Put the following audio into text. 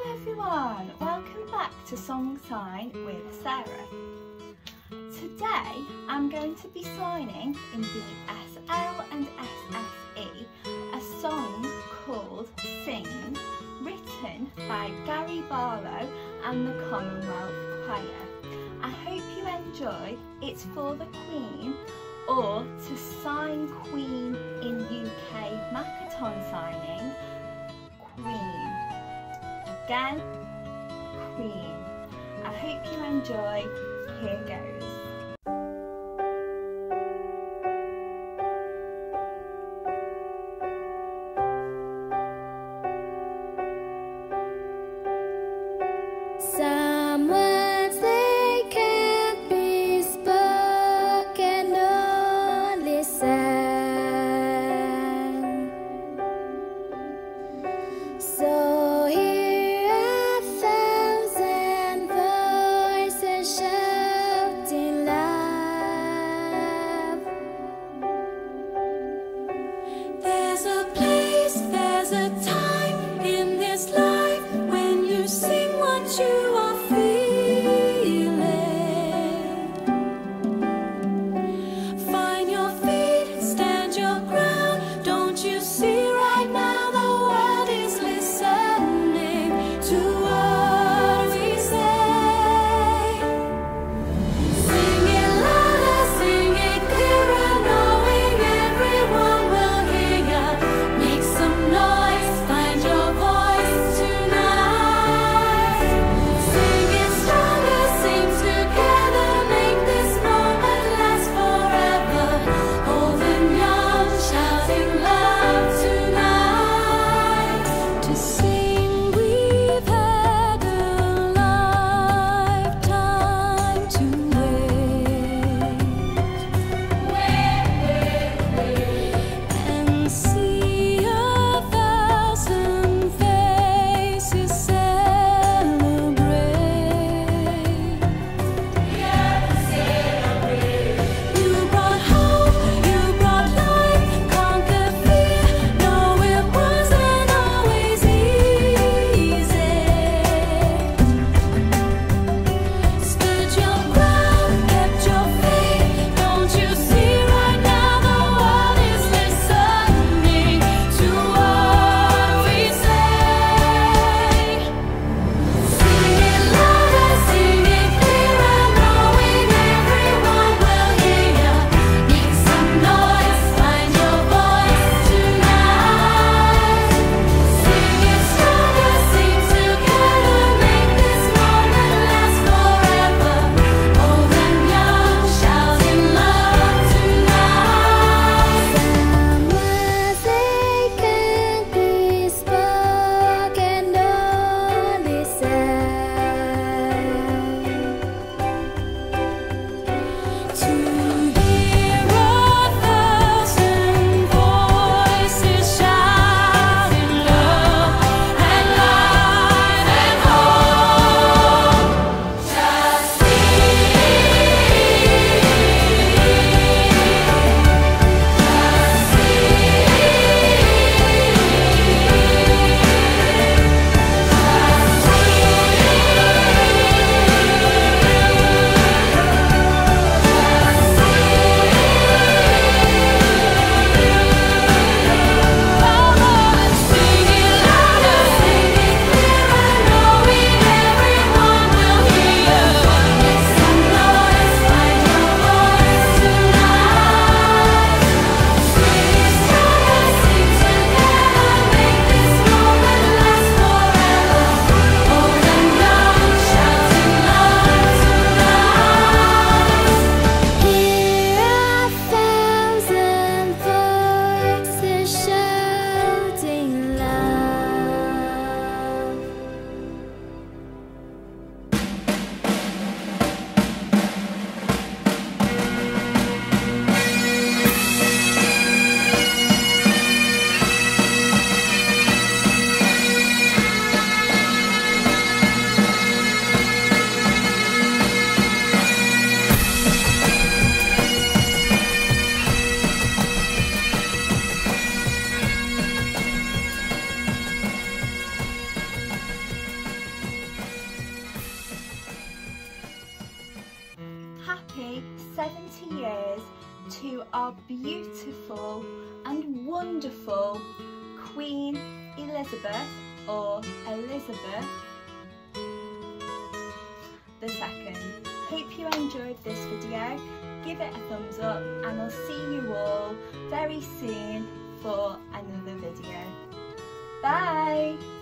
Hello everyone, welcome back to Song Sign with Sarah. Today I'm going to be signing in the SL and SSE a song called Sing, written by Gary Barlow and the Commonwealth Choir. I hope you enjoy. It's for the Queen, or to sign Queen in UK Makaton signing, Queen. Again, Queen. I hope you enjoy. Here goes. Some words they can't be spoken, only sang. So hear a thousand voices shouting 20 years to our beautiful and wonderful Queen Elizabeth, or Elizabeth II. Hope you enjoyed this video. Give it a thumbs up and I'll see you all very soon for another video. Bye!